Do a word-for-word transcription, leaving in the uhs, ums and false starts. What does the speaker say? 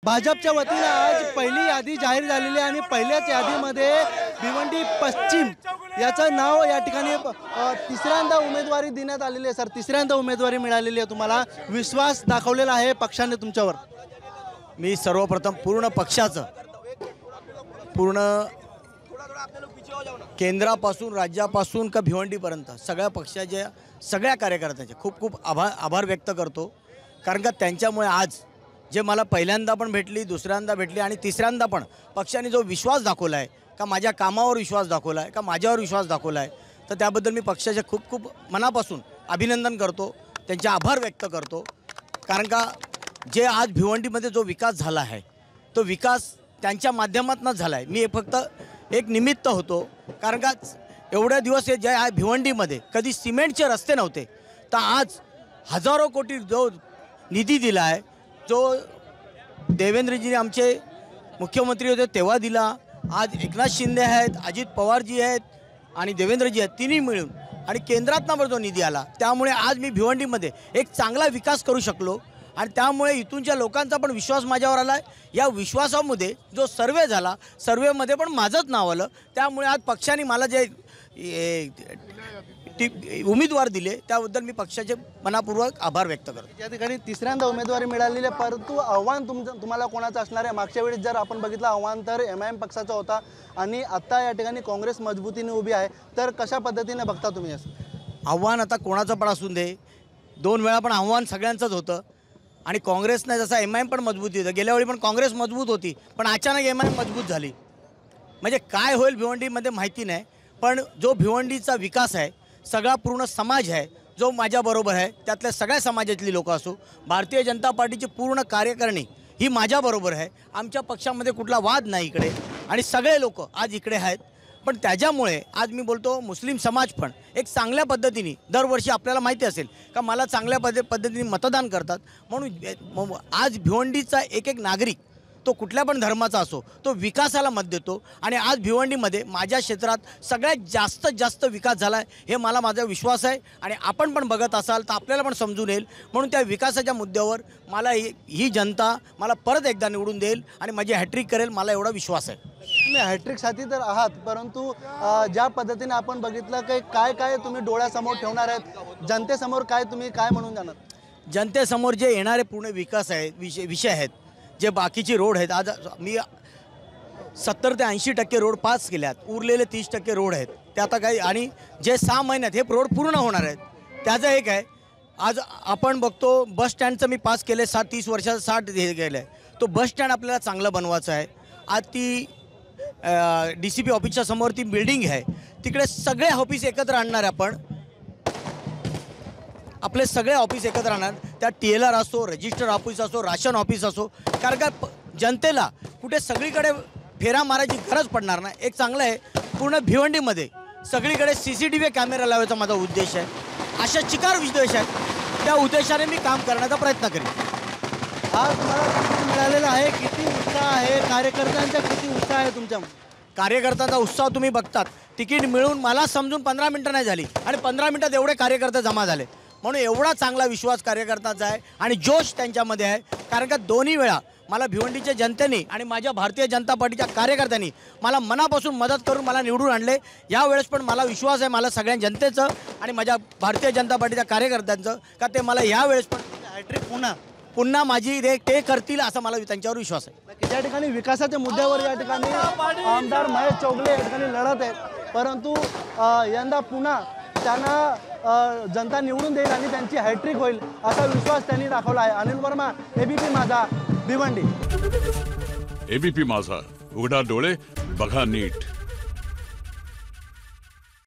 भाजपच्या वतीने आज पहिली यादी जाहीर झालेली आहे आणि पहिल्याच यादीमध्ये भिवंडी पश्चिम याचं नाव या ठिकाणी तिसऱ्यांदा उमेदवारी देण्यात आलेली आहे। सर, तिसऱ्यांदा उमेदवारी मिळालेली आहे, तुम्हाला विश्वास दाखवलेला आहे पक्षाने तुमच्यावर? मी सर्वप्रथम पूर्ण पक्षाचं पूर्ण केंद्रापासून राज्यापासून का भिवंडीपर्यंत सगळ्या पक्षाच्या सगळ्या कार्यकर्त्यांचे खूप खूप आभार आभार व्यक्त करतो। कारण का त्यांच्यामुळे आज जे मला पहिल्यांदा पण भेटली, दुसऱ्यांदा भेटली आणि तिसऱ्यांदा पण पक्षाने जो विश्वास दाखवला आहे का माझ्या कामावर विश्वास दाखवला आहे का माझ्यावर विश्वास दाखवला आहे, तर त्याबद्दल मी पक्षाचे खूप खूप मनापासून अभिनंदन करतो, त्यांचे आभार व्यक्त करतो। कारण का जे आज भिवंडीमध्ये जो विकास झाला आहे तो विकास त्यांच्या माध्यमातूनच झाला आहे। मी फक्त एक निमित्त होतो। कारण का एवढ्या दिवस हे जे आहे भिवंडीमध्ये कधी सिमेंटचे रस्ते नव्हते, तर आज हजारो कोटी जो निधी दिला आहे, जो देवेंद्रजी आमचे मुख्यमंत्री होते तेव्हा दिला, आज एकनाथ शिंदे आहेत, अजित पवारजी आहेत आणि देवेंद्रजी आहेत, तिन्ही मिळून आणि केंद्रातनं पण जो निधी आला, त्यामुळे आज मी भिवंडीमध्ये एक चांगला विकास करू शकलो आणि त्यामुळे इथूनच्या लोकांचा पण विश्वास माझ्यावर आला आहे। या विश्वासामध्ये जो सर्वे झाला, सर्वेमध्ये पण माझंच नाव आलं, त्यामुळे आज पक्षाने मला जे उमेदवार दिले त्याबद्दल मी पक्षाचे मनापूर्वक आभार व्यक्त करतो। या ठिकाणी तिसऱ्यांदा उमेदवारी मिळालेली आहे, परंतु आव्हान तुमचं तुम्हाला कोणाचं असणार आहे? मागच्या वेळी जर आपण बघितलं आव्हान तर एम आय एम पक्षाचा होता आणि आत्ता या ठिकाणी काँग्रेस मजबूतीने उभी आहे, तर कशा पद्धतीने बघता तुम्ही असं? आव्हान आता कोणाचं पण असून दे, दोन वेळा पण आव्हान सगळ्यांचंच होतं आणि काँग्रेसने जसं एम आय एम पण मजबूत होतं, गेल्या वेळी पण काँग्रेस मजबूत होती पण अचानक एम आय एम मजबूत झाली। म्हणजे काय होईल भिवंडीमध्ये माहिती नाही, पण जो भिवंडीचा विकास आहे, सगळा पूर्ण समाज आहे जो माझ्याबरोबर आहे, त्यातल्या सगळ्या समाजातली लोक असो, भारतीय जनता पार्टीची पूर्ण कार्यकारिणी ही माझ्याबरोबर आहे। आमच्या पक्षामध्ये कुठला वाद नाही इकडे आणि सगळे लोक आज इकडे आहेत। पण त्याच्यामुळे आज मी बोलतो मुस्लिम समाज पण एक चांगल्या पद्धतीने दरवर्षी आपल्याला माहिती असेल का मला चांगल्या पद्ध पद्धतीने मतदान करतात, म्हणून आज भिवंडीचा एक एक नागरिक तो कुठल्या पण धर्माचा असो तो विकासाला मत देतो आणि आज भिवंडीमध्ये माझ्या क्षेत्रात सगळ्यात जास्त जास्त विकास झाला आहे हे मला माझा विश्वास आहे आणि आपण पण बघत असाल तर आपल्याला पण समजून येईल। म्हणून त्या विकासाच्या मुद्द्यावर मला ही ही जनता मला परत एकदा निवडून देईल आणि माझी हॅट्रिक करेल, मला एवढा विश्वास आहे। तुम्ही हॅट्रिकसाठी तर आहात, परंतु ज्या पद्धतीने आपण बघितलं की काय काय तुम्ही डोळ्यासमोर ठेवणार आहेत, जनतेसमोर काय तुम्ही काय म्हणून जाणार? जनतेसमोर जे येणारे पूर्ण विकास आहेत, विषय विषय आहेत, जे बाकीचे रोड आहेत, आज मी सत्तर ते ऐंशी टक्के रोड पास केल्यात, उरलेले तीस टक्के रोड आहेत ते आता काही आणि जे सहा महिन्यात हे रोड पूर्ण होणार आहेत। त्याचं एक आहे, आज आपण बघतो बस स्टँडचं मी पास केलं आहे, सात तीस वर्षाचं साठ हे गेलं आहे, तो बस स्टँड आपल्याला चांगलं बनवायचं आहे। आज ती डी सी पी ऑफिसच्या समोर ती बिल्डिंग आहे, तिकडे सगळे ऑफिस एकत्र आणणार आपण, आपले सगळे ऑफिस एकत्र आणणार, त्यात टी एल आर असो, रजिस्टर ऑफिस असो, राशन ऑफिस असो, कारण का जनतेला कुठे सगळीकडे फेरा मारायची गरज पडणार नाही। एक चांगलं आहे पूर्ण भिवंडीमध्ये सगळीकडे C C T V camera लावायचा माझा उद्देश आहे। अशा चिकार उद्देश आहेत, त्या उद्देशाने मी काम करण्याचा प्रयत्न करेन। आज तुम्हाला मिळालेला आहे, किती उत्साह आहे कार्यकर्त्यांचा, किती उत्साह आहे तुमच्या? कार्यकर्त्यांचा उत्साह तुम्ही बघतात, तिकीट मिळून मला समजून पंधरा मिनटं नाही झाली आणि पंधरा मिनटात एवढे कार्यकर्ते जमा झाले, म्हणून एवढा चांगला विश्वास कार्यकर्त्यांचा आहे आणि जोश त्यांच्यामध्ये आहे। कारण का दोन्ही वेळा मला भिवंडीच्या जनतेने आणि माझ्या भारतीय जनता पार्टीच्या कार्यकर्त्यांनी मला मनापासून मदत करून मला निवडून आणले। यावेळेस पण मला विश्वास आहे मला सगळ्या जनतेचं आणि माझ्या भारतीय जनता पार्टीच्या कार्यकर्त्यांचं का ते मला यावेळेस पण हॅट्रिक पुन्हा पुन्हा माझी रे ते करतील असा मला त्यांच्यावर विश्वास आहे। या ठिकाणी विकासाच्या मुद्द्यावर या ठिकाणी आमदार महेश चौगले या ठिकाणी लढत आहेत, परंतु यंदा पुन्हा त्यांना जनता निवडून देईल आणि त्यांची हॅट्रिक होईल असा विश्वास त्यांनी दाखवला आहे। अनिल वर्मा, एबीपी माझा, भिवंडी। एबीपी माझा, उघडा डोळे बघा नीट।